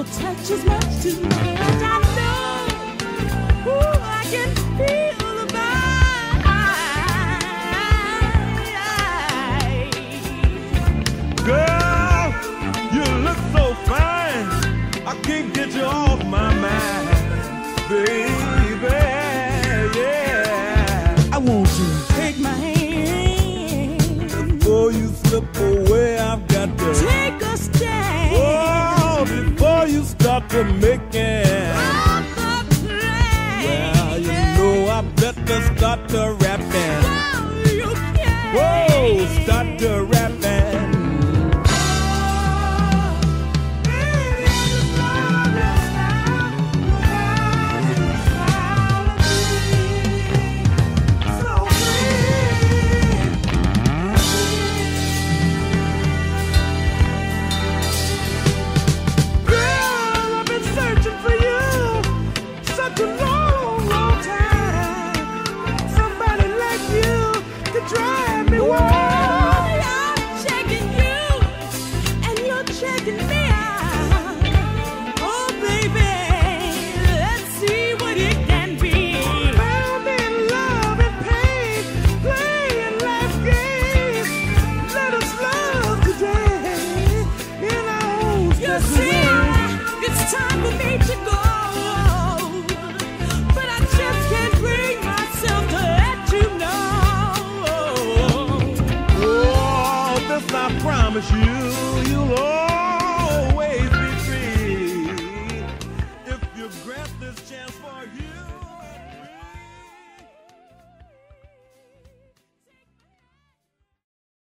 touch as much too much. I know, ooh, I can feel the vibe. Girl, you look so fine, I can't get you off my mind, baby, yeah. I want you to take my hand. Before you slip away, I've got to take a stand. Oh, before you start to make it. Well, you know I better start to rapping. Whoa, start to rapping. Drive me wild. I'm checking you, and you're checking me out. Oh, baby, let's see what it can be. Found in love and pain, playing life's game. Let us love today in our own special way. You see, it's time for me to go, but I just can't bring myself to let you know. I promise you